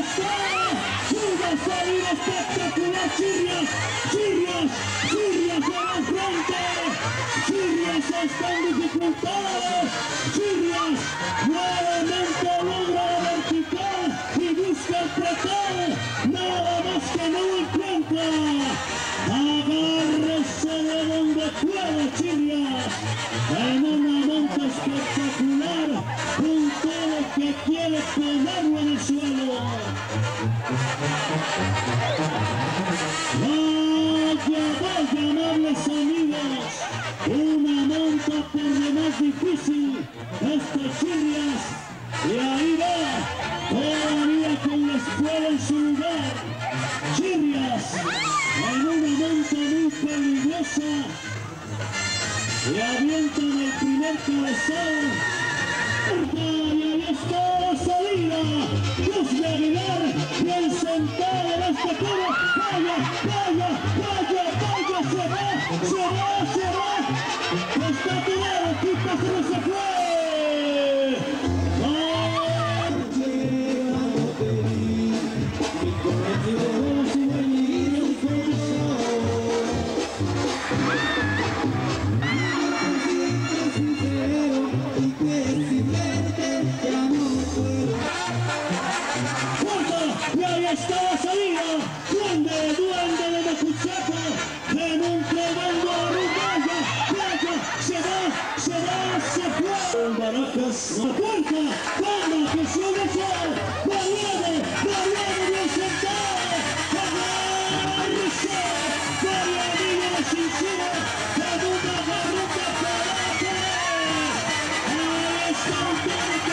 está. Una salida espectacular, Chirrias. Chirrias en el frente. Chirrias está en dificultades. Chirrias nuevamente logra la vertical y busca el pretado. Nada más que no lo encuentra. Agárrese de donde pueda, Chirrias. En una monta espectacular, con todo que quiere ponerlo en el suelo. Vaya, amables amigos, una monta por demás difícil, Chirrias, y ahí va, todavía con la escuela en su lugar. Chirrias, en una monta muy peligrosa, y avientan el primer cabezal. Y ahí está la salida. Cruz de Aguilar, bien sentado en este toro. Vaya, se va. Está todo el equipo, se fue. Y ahí está la salida. Duende de Macuchaco en un tremendo arrugalla. Se fue. Barajas, la puerta, banda que sube sol. Variado bien sentado. Agárrese. Variadillo de Chinchilla. En una garrota para atrás. Ahí está un toro que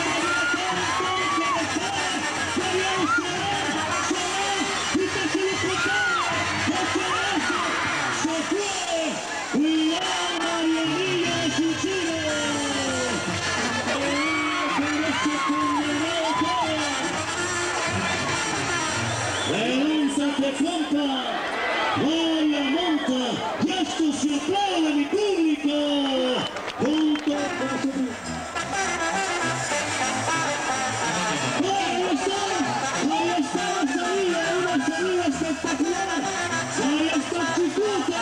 lánzate, compa, vaya monta, y esto se aplaude mi público, junto a ahí está la salida, una salida espectacular, ahí está Chicote,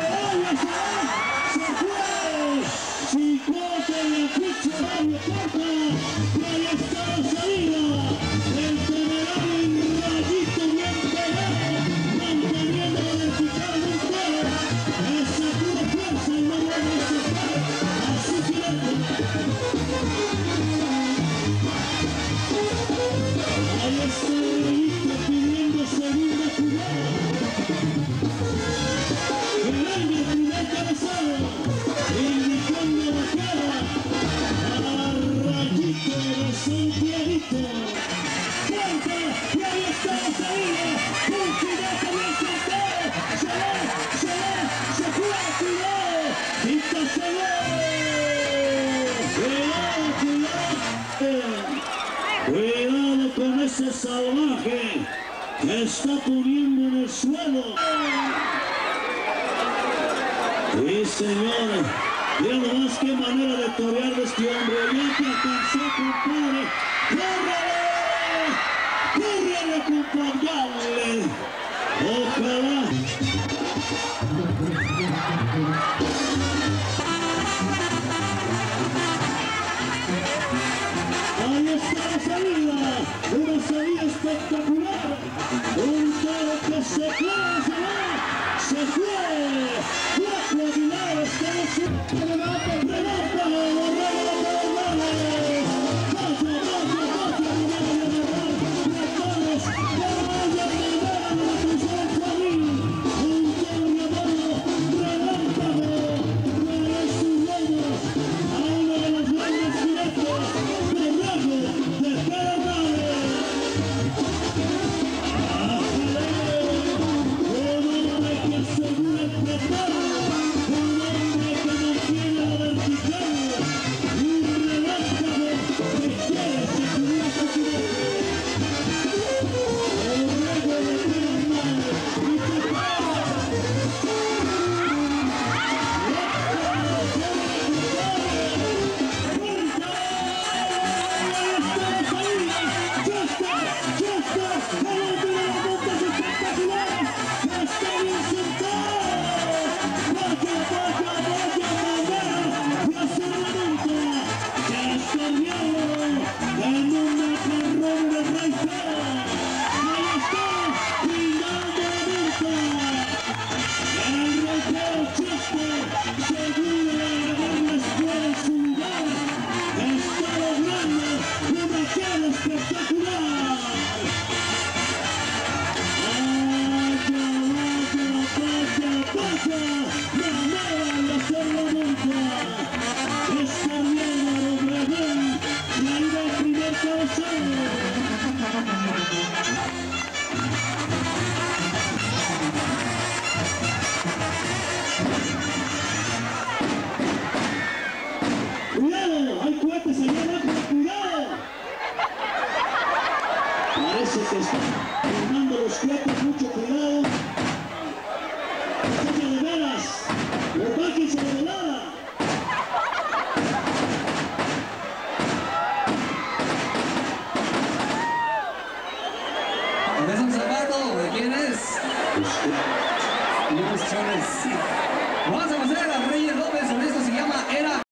se fue, Chicote en la ficha, vaya corta, y ahí está la salida, el temerario Rayito bien pegado, manteniendo la vertical de un toro, esa pura fuerza y no vuelve a soltar, así girando. Ahí está Rayito pidiendo segunda jugada. Ganando el primer cabezado, indicando la cara a Rayito de Santiaguito. Fuerte, y ahí está la salida. Un gigante bien sentado. Se fue, cuidado. Quita, se va. Cuidado con ese salvaje que está poniendo en el suelo. Sí, señor. Mira nomás qué manera de torear de este hombre. Ya te alcanzó, compadre. ¡Córrele, compadre! Ojalá. Ahí está la salida. Una salida espectacular. Un toro que se fue. Cuatro Aguilar está en su remata. Un toro llamado Relámpago. Parece que están formando los cuerpos, mucho cuidado. Esto de veras, los bájense de velada. ¿Es un zapato? ¿De quién es? Luis Chávez. Vamos a conocer a Reyes López, sobre esto se llama Era.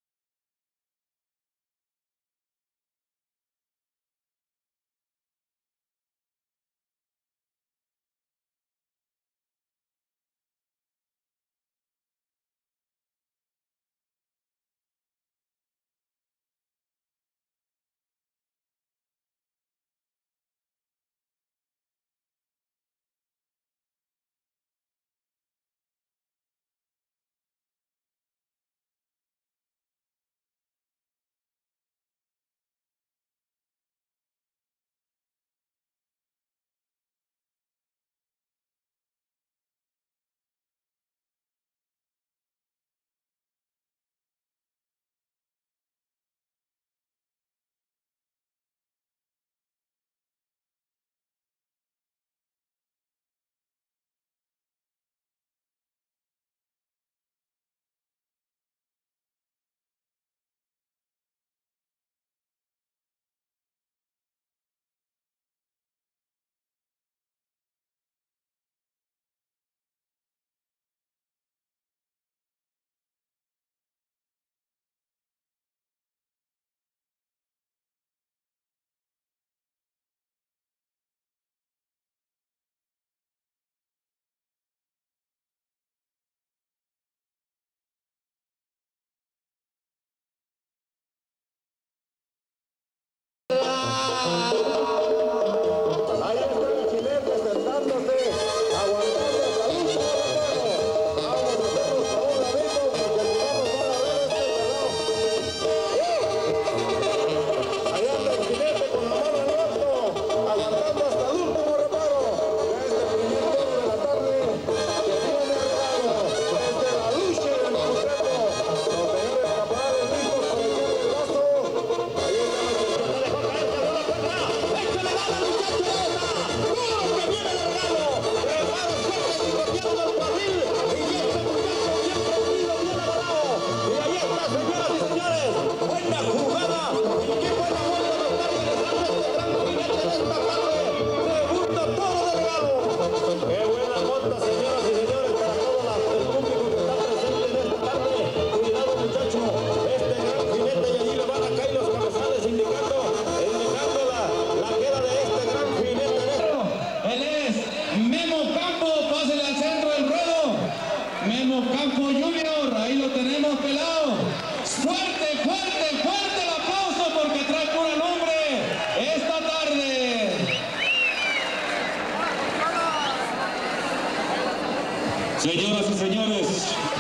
Memo Campo Junior, ahí lo tenemos pelado. Fuerte, fuerte, fuerte el aplauso porque trae puro nombre esta tarde. Señoras y señores,